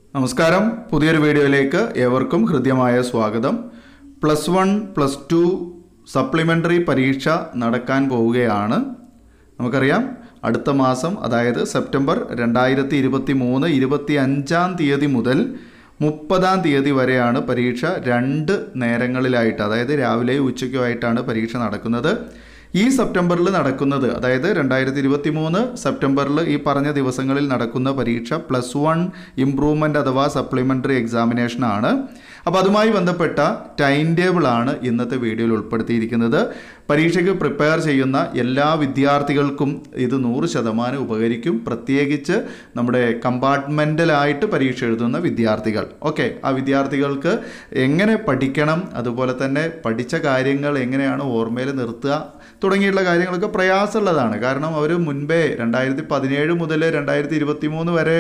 നമസ്കാരം, പുതിയൊരു വീഡിയോയിലേക്ക് ഏവർക്കും ഹൃദ്യമായ സ്വാഗതം. +1 +2 സപ്ലിമെൻ്ററി പരീക്ഷ നടക്കാൻ പോവുകയാണ്. നമുക്കറിയാം, അടുത്ത മാസം, അതായത് സെപ്റ്റംബർ 2023 25-ാം തീയതി മുതൽ 30-ാം തീയതി വരെയാണ് പരീക്ഷ. 2 നേരങ്ങളിലായിട്ട്, അതായത് രാവിലെയും ഉച്ചയ്ക്കുമായിട്ടാണ് പരീക്ഷ നടക്കുന്നത്. ഈ സെപ്റ്റംബറിൽ നടക്കുന്നത്, അതായത് 2023 സെപ്റ്റംബറിൽ ഈ പറഞ്ഞ ദിവസങ്ങളിൽ നടക്കുന്ന പരീക്ഷ +1 ഇംപ്രൂവ്മെൻ്റ് അഥവാ സപ്ലിമെൻ്ററി എക്സാമിനേഷനാണ്. അപ്പോൾ അതുമായി ബന്ധപ്പെട്ട ടൈം ടേബിളാണ് ഇന്നത്തെ വീഡിയോയിൽ ഉൾപ്പെടുത്തിയിരിക്കുന്നത്. പരീക്ഷയ്ക്ക് പ്രിപ്പയർ ചെയ്യുന്ന എല്ലാ വിദ്യാർത്ഥികൾക്കും ഇത് 100% ഉപകരിക്കും. പ്രത്യേകിച്ച് നമ്മുടെ കമ്പാർട്ട്മെൻ്റലായിട്ട് പരീക്ഷ എഴുതുന്ന വിദ്യാർത്ഥികൾ. ആ വിദ്യാർത്ഥികൾക്ക് എങ്ങനെ പഠിക്കണം, അതുപോലെ തന്നെ പഠിച്ച കാര്യങ്ങൾ എങ്ങനെയാണ് ഓർമ്മയിൽ നിർത്തുക തുടങ്ങിയുള്ള കാര്യങ്ങളൊക്കെ പ്രയാസമുള്ളതാണ്. കാരണം അവർ മുൻപേ 2017 മുതൽ 2023 വരെ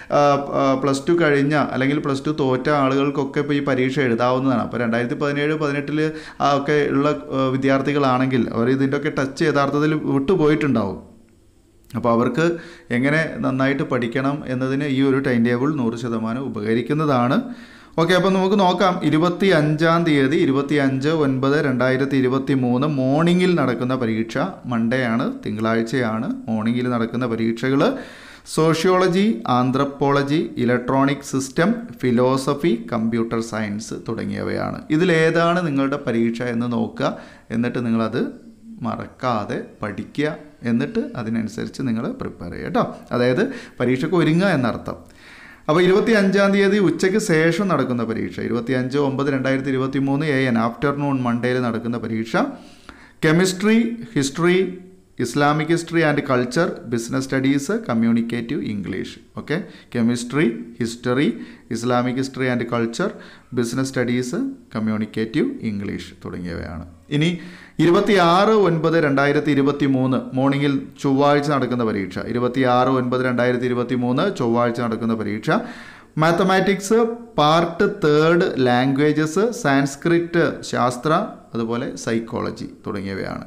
+2 കഴിഞ്ഞ അല്ലെങ്കിൽ +2 തോറ്റ ആളുകൾക്കൊക്കെ ഇപ്പോൾ ഈ പരീക്ഷ എഴുതാവുന്നതാണ്. അപ്പോൾ 2017-18 ഒക്കെ ഉള്ള വിദ്യാർത്ഥികളാണെങ്കിൽ അവർ ഇതിൻ്റെയൊക്കെ ടച്ച് യഥാർത്ഥത്തിൽ വിട്ടുപോയിട്ടുണ്ടാവും. അപ്പോൾ അവർക്ക് എങ്ങനെ നന്നായിട്ട് പഠിക്കണം എന്നതിന് ഈ ഒരു ടൈം ടേബിൾ 100% ഉപകരിക്കുന്നതാണ്. അപ്പോൾ നമുക്ക് നോക്കാം. 25-ാം തീയതി 25/9/2023 മോർണിംഗിൽ നടക്കുന്ന പരീക്ഷ. മൺഡേ ആണ്, തിങ്കളാഴ്ചയാണ് മോർണിംഗിൽ നടക്കുന്ന പരീക്ഷകൾ. Sociology, anthropology, electronic system, philosophy, computer science തുടങ്ങിയവയാണ്. ഇതിലേതാണ് നിങ്ങളുടെ പരീക്ഷ എന്ന് നോക്കുക. എന്നിട്ട് നിങ്ങളത് മറക്കാതെ പഠിക്കുക. എന്നിട്ട് അതിനനുസരിച്ച് നിങ്ങൾ പ്രിപ്പയർ ചെയ്യുക കേട്ടോ. അതായത് പരീക്ഷയ്ക്ക് ഒരുങ്ങുക എന്നർത്ഥം. അപ്പോൾ 25-ാം തീയതി ഉച്ചയ്ക്ക് ശേഷം നടക്കുന്ന പരീക്ഷ, 25/9/2023 AM ആഫ്റ്റർനൂൺ മൺഡേയിൽ നടക്കുന്ന പരീക്ഷ. Chemistry, history, Islamic history and culture, business studies, communicative English. Chemistry, history, Islamic history and culture, business studies, communicative English തുടങ്ങിയവയാണ്. ഇനി 26/9/2023 മോർണിംഗിൽ ചൊവ്വാഴ്ച നടക്കുന്ന പരീക്ഷ. 26/9/2023 ചൊവ്വാഴ്ച നടക്കുന്ന പരീക്ഷ. മാത്തമാറ്റിക്സ് പാർട്ട് 3 ലാംഗ്വേജസ്, സാൻസ്ക്രിറ്റ് ശാസ്ത്ര, അതുപോലെ സൈക്കോളജി തുടങ്ങിയവയാണ്.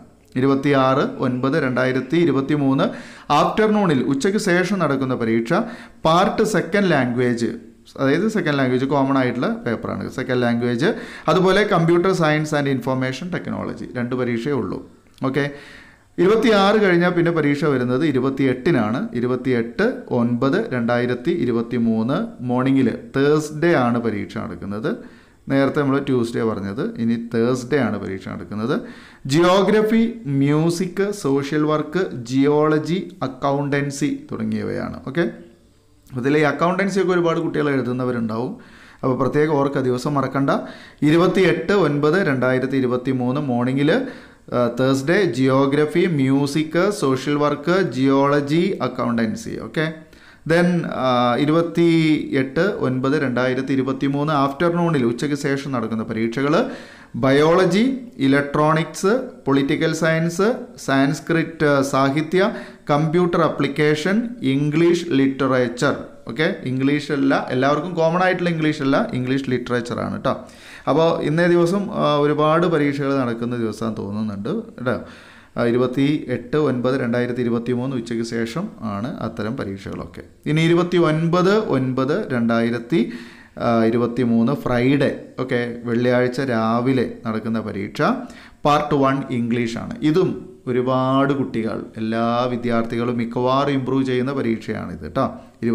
26/9/2023 ആഫ്റ്റർനൂണിൽ ഉച്ചയ്ക്ക് ശേഷം നടക്കുന്ന പരീക്ഷ പാർട്ട് 2 ലാംഗ്വേജ്, അതായത് സെക്കൻഡ് ലാംഗ്വേജ് കോമൺ ആയിട്ടുള്ള പേപ്പറാണ് സെക്കൻഡ് ലാംഗ്വേജ്. അതുപോലെ computer science and information technology. 2 പരീക്ഷയേ ഉള്ളൂ. 26 കഴിഞ്ഞാൽ പിന്നെ പരീക്ഷ വരുന്നത് 28-നാണ്. 28/9/2023 മോർണിംഗിൽ തേഴ്സ്ഡേ ആണ് പരീക്ഷ നടക്കുന്നത്. നേരത്തെ നമ്മൾ ട്യൂസ്ഡേ പറഞ്ഞത്, ഇനി തേഴ്സ്ഡേ ആണ് പരീക്ഷ നടക്കുന്നത്. Geography, music, social work, geology, accountancy തുടങ്ങിയവയാണ്. അതിൽ ഈ അക്കൗണ്ടൻസി ഒക്കെ ഒരുപാട് കുട്ടികൾ എഴുതുന്നവരുണ്ടാവും. അപ്പോൾ പ്രത്യേകം ഓർക്കുക, ദിവസം മറക്കണ്ട. 28/9/2023 മോർണിംഗിൽ Thursday geography, music, social work, geology, accountancy. Then 28/9/2023 ആഫ്റ്റർനൂണിൽ ഉച്ചയ്ക്ക് ശേഷം നടക്കുന്ന പരീക്ഷകൾ biology, electronics, political science, Sanskrit സാഹിത്യ, computer application, English literature. English അല്ല, എല്ലാവർക്കും കോമൺ ആയിട്ടുള്ള ഇംഗ്ലീഷ് അല്ല, ഇംഗ്ലീഷ് ലിറ്ററേച്ചറാണ് കേട്ടോ. അപ്പോൾ ഇന്നേ ദിവസം ഒരുപാട് പരീക്ഷകൾ നടക്കുന്ന ദിവസം തോന്നുന്നുണ്ട് കേട്ടോ. 28/9/2023 ഉച്ചയ്ക്ക് ശേഷം ആണ് അത്തരം പരീക്ഷകളൊക്കെ. ഇനി 29/9/2023 ഫ്രൈഡേ, വെള്ളിയാഴ്ച രാവിലെ നടക്കുന്ന പരീക്ഷ പാർട്ട് 1 ഇംഗ്ലീഷാണ്. ഇതും ഒരുപാട് കുട്ടികൾ, എല്ലാ വിദ്യാർത്ഥികളും മിക്കവാറും ഇമ്പ്രൂവ് ചെയ്യുന്ന പരീക്ഷയാണിത് കേട്ടോ.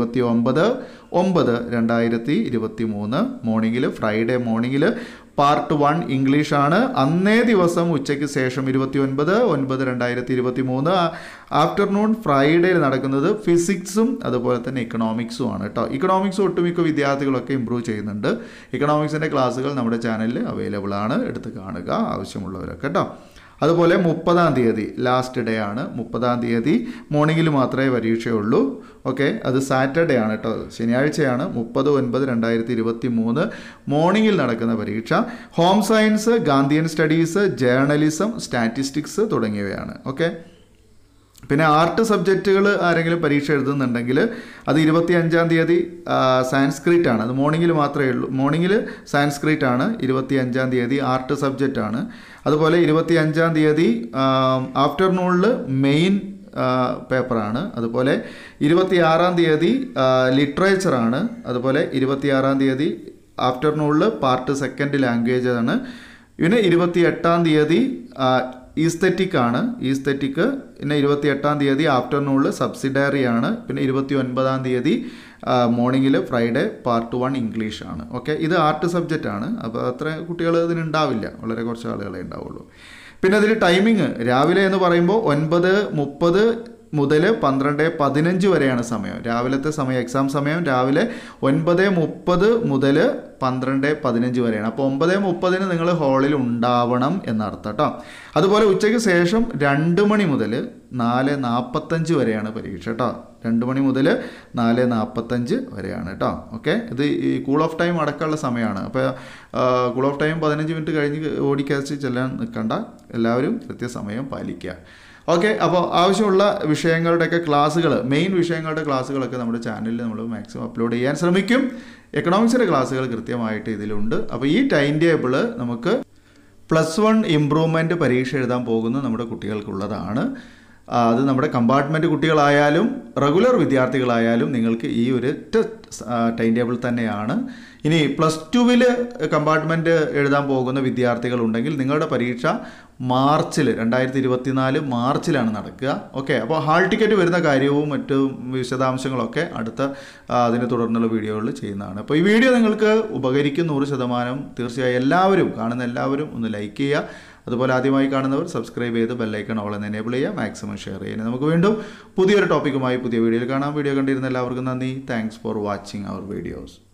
29/9/2023 മോർണിംഗിൽ, ഫ്രൈഡേ മോർണിംഗിൽ പാർട്ട് 1 ഇംഗ്ലീഷാണ്. അന്നേ ദിവസം ഉച്ചയ്ക്ക് ശേഷം 29/9/2023 ആഫ്റ്റർനൂൺ ഫ്രൈഡേയിൽ നടക്കുന്നത് ഫിസിക്സും അതുപോലെ തന്നെ ഇക്കണോമിക്സും ആണ് കേട്ടോ. ഇക്കണോമിക്സ് ഒട്ടുമിക്ക വിദ്യാർത്ഥികളൊക്കെ ഇമ്പ്രൂവ് ചെയ്യുന്നുണ്ട്. ഇക്കണോമിക്സിൻ്റെ ക്ലാസ്സുകൾ നമ്മുടെ ചാനലിൽ അവൈലബിൾ ആണ്, എടുത്ത് കാണുക ആവശ്യമുള്ളവരൊക്കെ കേട്ടോ. അതുപോലെ 30-ാം തീയതി ലാസ്റ്റ് ഡേ ആണ്. 30-ാം തീയതി മോർണിംഗിൽ മാത്രമേ പരീക്ഷയുള്ളൂ. അത് സാറ്റർഡേ ആണ് കേട്ടോ, ശനിയാഴ്ചയാണ്. 30/9/2023 മോർണിംഗിൽ നടക്കുന്ന പരീക്ഷ home science, Gandhian studies, journalism, statistics തുടങ്ങിയവയാണ്. പിന്നെ ആർട്ട് സബ്ജക്റ്റുകൾ ആരെങ്കിലും പരീക്ഷ എഴുതുന്നുണ്ടെങ്കിൽ അത് 25-ാം തീയതി സാൻസ്ക്രിറ്റ് ആണ്. അത് മോർണിംഗിൽ മാത്രമേ ഉള്ളൂ. മോർണിംഗിൽ സാൻസ്ക്രിറ്റ് ആണ്. 25-ാം തീയതി ആർട്ട് സബ്ജക്റ്റ് ആണ്. അതുപോലെ 25-ാം തീയതി ആഫ്റ്റർനൂണിൽ മെയിൻ പേപ്പറാണ്. അതുപോലെ 26-ാം തീയതി ലിറ്ററേച്ചറാണ്. അതുപോലെ 26-ാം തീയതി ആഫ്റ്റർനൂണിൽ പാർട്ട് 2 ലാംഗ്വേജ് ആണ്. പിന്നെ 28-ാം തീയതി ഈസ്തെറ്റിക് ആണ്. ഈസ്തെറ്റിക്. പിന്നെ 28-ാം തീയതി ആഫ്റ്റർനൂണിൽ സബ്സിഡറി ആണ്. പിന്നെ 29-ാം തീയതി മോർണിംഗിൽ ഫ്രൈഡേ പാർട്ട് 1 ഇംഗ്ലീഷ് ആണ്. ഓക്കെ, ഇത് ആർട്ട് സബ്ജക്റ്റ് ആണ്. അപ്പോൾ അത്ര കുട്ടികൾ ഇതിനുണ്ടാവില്ല, വളരെ കുറച്ച് ആളുകളെ ഉണ്ടാവുള്ളൂ. പിന്നെ അതിൽ ടൈമിങ് രാവിലെ എന്ന് പറയുമ്പോൾ 9:30 മുതൽ 12:15 വരെയാണ് സമയം. രാവിലത്തെ സമയം, എക്സാം സമയം രാവിലെ 9:30 മുതൽ 12:15 വരെയാണ്. അപ്പോൾ 9:30 നിങ്ങൾ ഹാളിൽ ഉണ്ടാവണം എന്നർത്ഥം കേട്ടോ. അതുപോലെ ഉച്ചയ്ക്ക് ശേഷം 2 മണി മുതൽ 4:45 വരെയാണ് പരീക്ഷ കേട്ടോ. 2 മണി മുതൽ 4:45 വരെയാണ് കേട്ടോ. ഓക്കെ, ഇത് ഈ കൂൾ ഓഫ് ടൈം അടക്കമുള്ള സമയമാണ്. അപ്പോൾ കൂൾ ഓഫ് ടൈം 15 മിനിറ്റ് കഴിഞ്ഞ് ഓടിക്കാച്ച് ചെല്ലാൻ നിൽക്കണ്ട, എല്ലാവരും കൃത്യസമയം പാലിക്കുക. ഓക്കെ, അപ്പോൾ ആവശ്യമുള്ള വിഷയങ്ങളുടെയൊക്കെ ക്ലാസ്സുകൾ, മെയിൻ വിഷയങ്ങളുടെ ക്ലാസ്സുകളൊക്കെ നമ്മുടെ ചാനലിൽ നമ്മൾ മാക്സിമം അപ്ലോഡ് ചെയ്യാൻ ശ്രമിക്കും. എക്കണോമിക്സിൻ്റെ ക്ലാസ്സുകൾ കൃത്യമായിട്ട് ഇതിലുണ്ട്. അപ്പോൾ ഈ ടൈം ടേബിൾ നമുക്ക് +1 ഇമ്പ്രൂവ്മെൻറ്റ് പരീക്ഷ എഴുതാൻ പോകുന്ന നമ്മുടെ കുട്ടികൾക്കുള്ളതാണ്. അത് നമ്മുടെ കമ്പാർട്ട്മെൻറ്റ് കുട്ടികളായാലും റെഗുലർ വിദ്യാർത്ഥികളായാലും നിങ്ങൾക്ക് ഈ ഒരു ടൈം ടേബിൾ തന്നെയാണ്. ഇനി +2-ൽ കമ്പാർട്ട്മെൻറ്റ് എഴുതാൻ പോകുന്ന വിദ്യാർത്ഥികളുണ്ടെങ്കിൽ നിങ്ങളുടെ പരീക്ഷ മാർച്ചിൽ 2024 മാർച്ചിലാണ് നടക്കുക. ഓക്കെ, അപ്പോൾ ഹാൾ ടിക്കറ്റ് വരുന്ന കാര്യവും മറ്റു വിശദാംശങ്ങളൊക്കെ അടുത്ത അതിനെ തുടർന്നുള്ള വീഡിയോകളിൽ ചെയ്യുന്നതാണ്. അപ്പോൾ ഈ വീഡിയോ നിങ്ങൾക്ക് ഉപകരിക്കും 100%. തീർച്ചയായും എല്ലാവരും, കാണുന്ന എല്ലാവരും ഒന്ന് ലൈക്ക് ചെയ്യുക. അതുപോലെ ആദ്യമായി കാണുന്നവർ സബ്സ്ക്രൈബ് ചെയ്ത് ബെല്ലൈക്കൺ ഓൾ എന്ന് എനേബിൾ ചെയ്യുക, മാക്സിമം ഷെയർ ചെയ്യുക. നമുക്ക് വീണ്ടും പുതിയൊരു ടോപ്പിക്കുമായി പുതിയ വീഡിയോയിൽ കാണാം. വീഡിയോ കണ്ടിരുന്ന എല്ലാവർക്കും നന്ദി. താങ്ക്സ് ഫോർ വാച്ചിങ് അവർ വീഡിയോസ്.